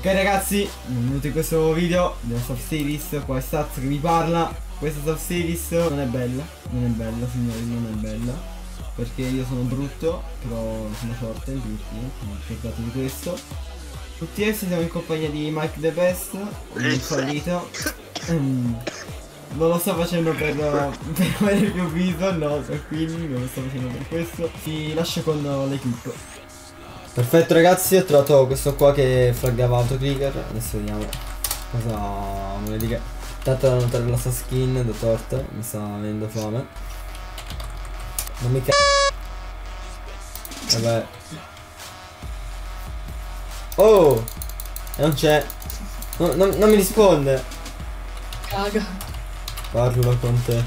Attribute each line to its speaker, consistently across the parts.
Speaker 1: ragazzi, benvenuti in questo nuovo video della Soft Series. Qua è Staz che vi parla. Questa Soft Series non è bella, non è bella signori, non è bella, perché io sono brutto, però sono forte, brutti, non ricordate di questo. Tutti essi siamo in compagnia di Mike the Best, il fallito. Non lo sto facendo per avere più video, no, tranquilli, non lo sto facendo per questo. Ti lascio con l'equipe. Perfetto ragazzi, ho trovato questo qua che fraggava autoclicker. Adesso vediamo cosa vuole dire. Tanto da notare la sua skin da torta, mi sta avendo fame. Non mi vabbè. Oh! Non c'è. Non mi risponde.
Speaker 2: Caga.
Speaker 1: Parlo con te.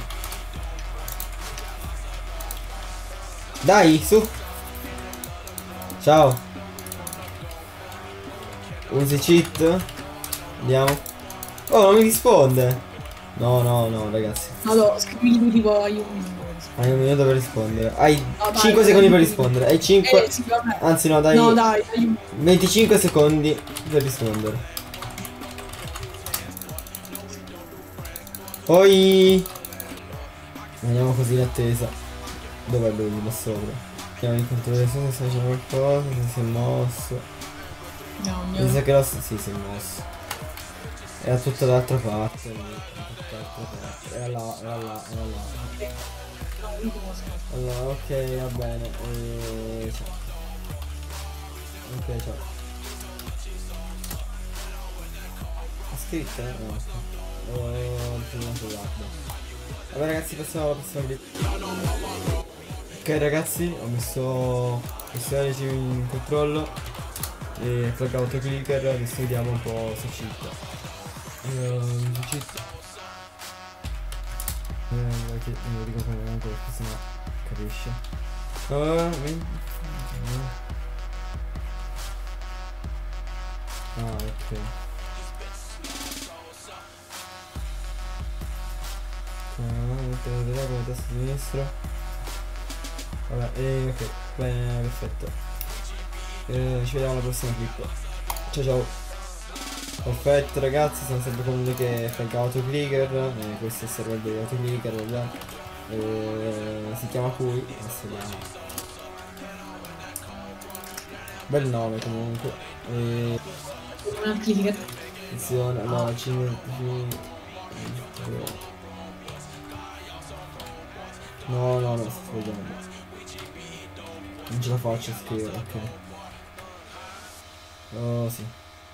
Speaker 1: Dai, su. Ciao. Usi cheat? Andiamo. Oh, non mi risponde. No, ragazzi.
Speaker 2: Allora, scrivi tipo aiuto.
Speaker 1: Hai un minuto per rispondere. Hai
Speaker 2: No,
Speaker 1: 5
Speaker 2: dai,
Speaker 1: secondi per
Speaker 2: dai.
Speaker 1: rispondere. Hai 5.
Speaker 2: Sì, vabbè.
Speaker 1: Anzi no, dai.
Speaker 2: No, dai, aiuto.
Speaker 1: 25 secondi per rispondere. Poi andiamo così in attesa. Dov'è lui? Là sopra. Andiamo di controllare se sta facendo qualcosa, se si è mosso.
Speaker 2: No,
Speaker 1: Mi sa che lo sì, si è mosso. Era tutta dall'altra parte. Era là, era là, era là. Allora, ok, va bene. Ciao. Ok, ciao. Ha scritto? No. Vabbè ragazzi, passiamo alla prossima clip. Ok ragazzi, ho messo questione in controllo e flag autoclicker, adesso vediamo un po' se cheat. Non dico neanche perché sennò capisce. Ah, ok. Vedremo come tasto sinistro. Vabbè, ok, bene, perfetto. Ci vediamo alla prossima clip. Ciao ciao. Perfetto ragazzi, siamo sempre con lui che fa il autoclicker. Questo è il server degli autoclicker, vabbè. Si chiama Cui. Adesso vediamo. Bel nome comunque.
Speaker 2: Una clicker.
Speaker 1: Attenzione, no, no, sto sbagliando. Non ce la faccio a scrivere, ok. Oh sì.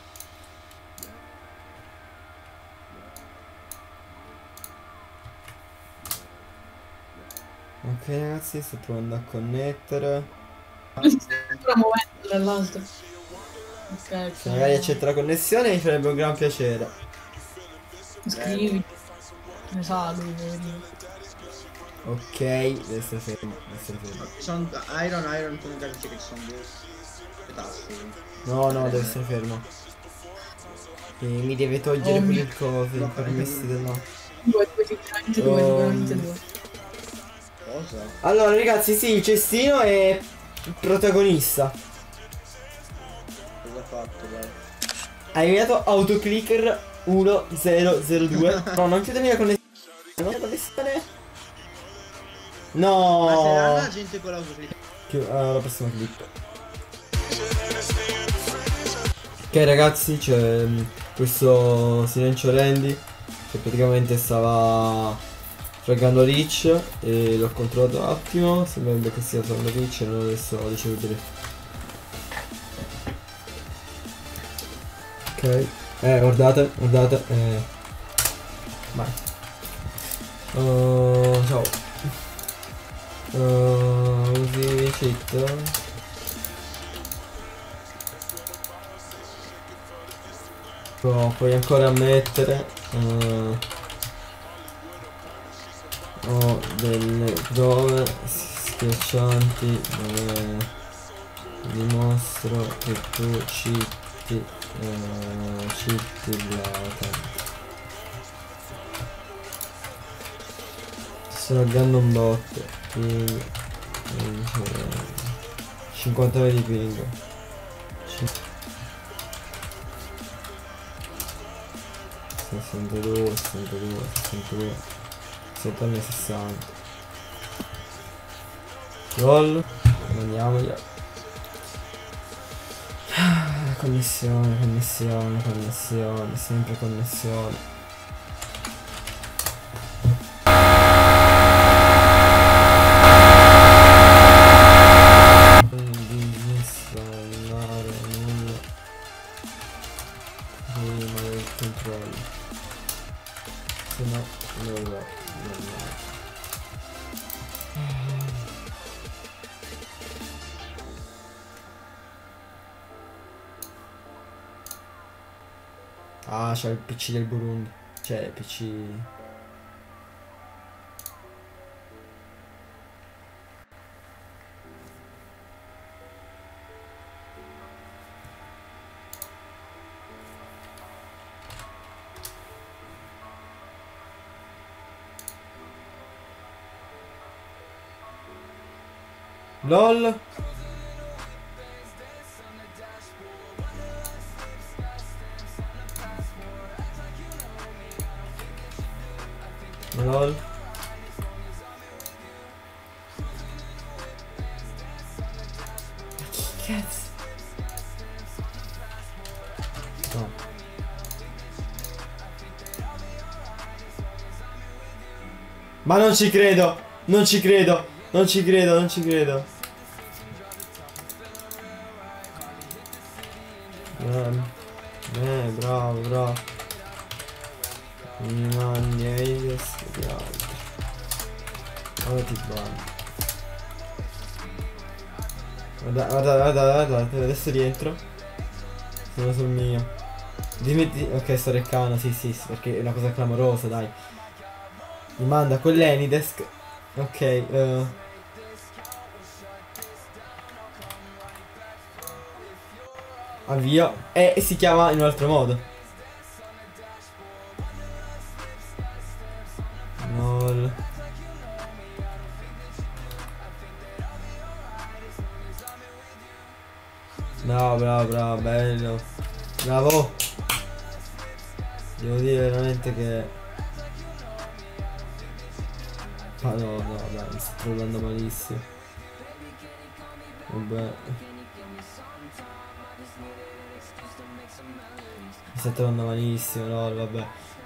Speaker 1: Ok ragazzi, sto provando a connettere.
Speaker 2: Si sta ancora muovendo dall'alto. Ok,
Speaker 1: Se magari accetta la connessione mi farebbe un gran piacere.
Speaker 2: scrivi. Ne sa lui, devo dire.
Speaker 1: Ok, deve essere fermo,
Speaker 3: Sono Iron, tu mi dici che sono due tasti.
Speaker 1: No, deve essere fermo. E mi deve togliere pure il coso, i permessi della...
Speaker 2: Due, sicuramente due.
Speaker 3: Cosa?
Speaker 1: Allora ragazzi, sì, il cestino è il protagonista.
Speaker 3: Cosa ha fatto, dai?
Speaker 1: Hai inviato autoclicker 1002. No, non chiudemi la connessione. Non la connessione. No.
Speaker 3: Ma se la gente con l'autoclick.
Speaker 1: La prossima clip. Ok ragazzi, c'è questo Silenzio Randy che praticamente stava fraggando Rich e l'ho controllato un attimo. Sembra che stia usando Rich e non adesso lo dice vedere. Ok, guardate, vai. Ciao. Usi cheat. Puoi ancora mettere ho delle prove schiaccianti dove dimostro che tu citi l'utente. Sto laggando un bot. Ping 50 di ping. 62, 62, 62, 60 60. Gol, mandiamoli. Connessione, connessione, connessione, sempre connessione. Prima del controllo, se no non va. Ah, c'è il PC del Burundi, cioè il PC. LOL. LOL. Che cazzo? No. Ma non ci credo! Non ci credo! Non ci credo, non ci credo. Bravo, bravo. Mi mandi Elias e gli altri. Ora ti bando. Guarda, adesso rientro. Sono sul mio. Dimmi. Ok, sto reccando, sì, perché è una cosa clamorosa, dai. Mi manda con l'Enidesk. Ok, avvio. E si chiama in un altro modo. LOL. Bravo, bello. Bravo. Devo dire veramente che... Ah no, dai, mi sto trovando malissimo. Vabbè. Mi sto trovando malissimo, no, vabbè.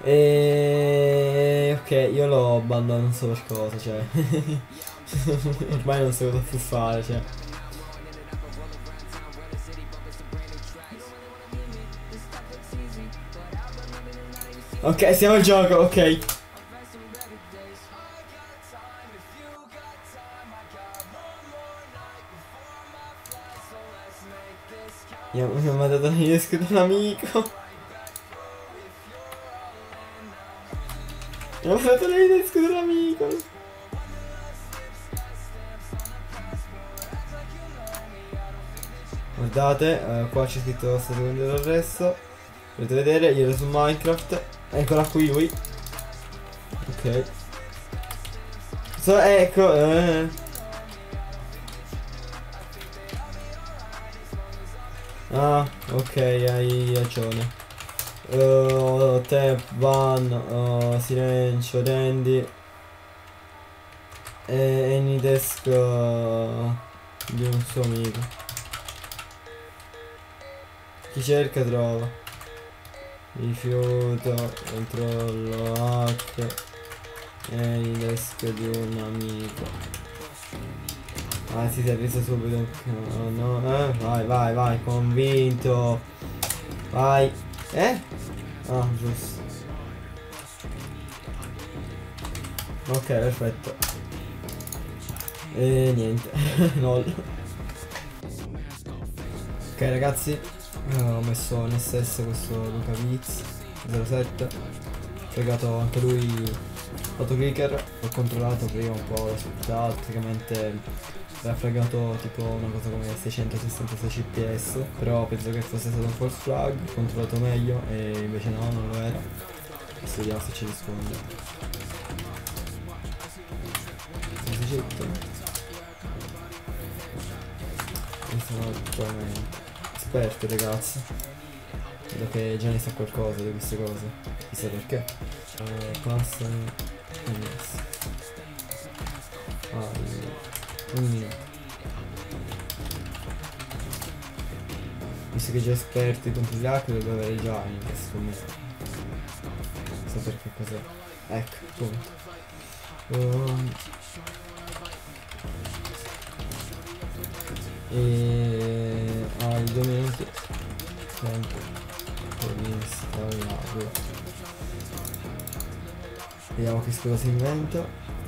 Speaker 1: Ok, io l'ho abbandonato non so per cosa, cioè. Ormai non so cosa più fare, cioè. Ok, siamo al gioco, ok. Mi ha mandato l'esco di un amico. Mi ha mandato l'esco di un amico. Guardate, qua c'è scritto sta secondo l'arresto. Potete vedere, io ero su Minecraft. Eccola qui lui. Ok. Ecco. Ah, ok, hai ragione. Tap, ban, silenzio, Randy. E Anydesk di un suo amico. Chi cerca trova. Rifiuto, controllo, hack. Anydesk di un amico. Ah sì, si è reso subito. No, vai, convinto. Vai. Ah, giusto. Ok, perfetto. E niente. LOL. Ok ragazzi, ho messo in SS questo Luca Viz 07. Ho fregato anche lui autoclicker. Ho controllato prima un po', l'ho aspettato, praticamente ha fregato tipo una cosa come 666 fps, però penso che fosse stato un false flag, ho controllato meglio e invece no, non lo era. Adesso vediamo se ci risponde. Esattamente. Esperti ragazzi. Vedo che già ne sa qualcosa di queste cose. Chissà perché. Passano. Un minuto. Visto che già esperti contro gli hacker dovrebbe avere già in questo momento. Non so perché cos'è. Ecco, punto. E ai 2 minuti sempre per installarlo. Vediamo che cosa si inventa.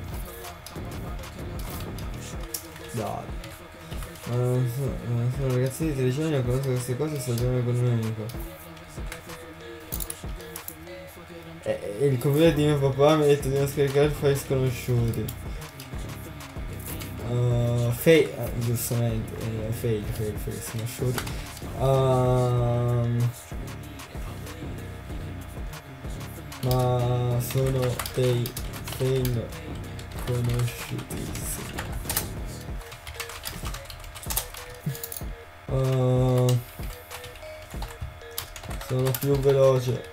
Speaker 1: Dai. Ma non sono ragazzini di 13 anni, conosco queste cose e sto giocando con un mio amico. E il computer di mio papà mi ha detto di non scaricare file sconosciuti. Giustamente, fail sconosciuti. Ma sono dei fail conosciutissimi. Sono più veloce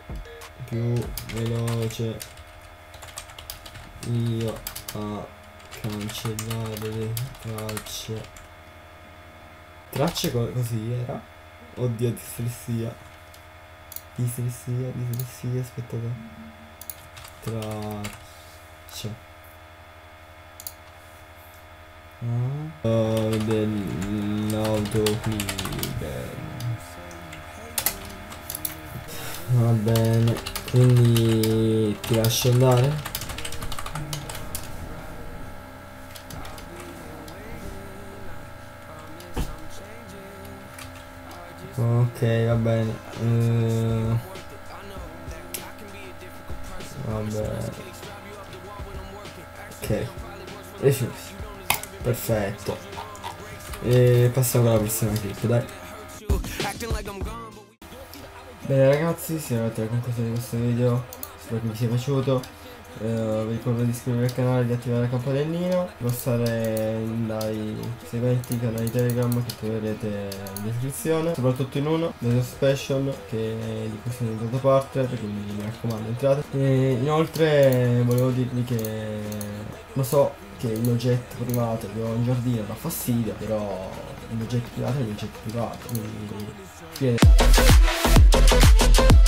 Speaker 1: io a cancellare le tracce così era. Oddio, dislessia, aspettate, traccia dell'autoclicker. Va bene, quindi ti lascio andare. Ok, va bene. Va bene. Ok, riuscito. Perfetto. E passiamo alla prossima clip, dai. Bene ragazzi, siamo arrivati alla conclusione di questo video, spero che vi sia piaciuto. Vi ricordo di iscrivervi al canale e di attivare la campanellina, passare dai seguenti canali Telegram che troverete in descrizione, soprattutto in uno, The Special, di cui sono diventato partner, quindi mi raccomando entrate. E inoltre volevo dirvi che lo so che il mio jet privato che ho in giardino dà fastidio, però il mio jet privato è il mio jet privato, quindi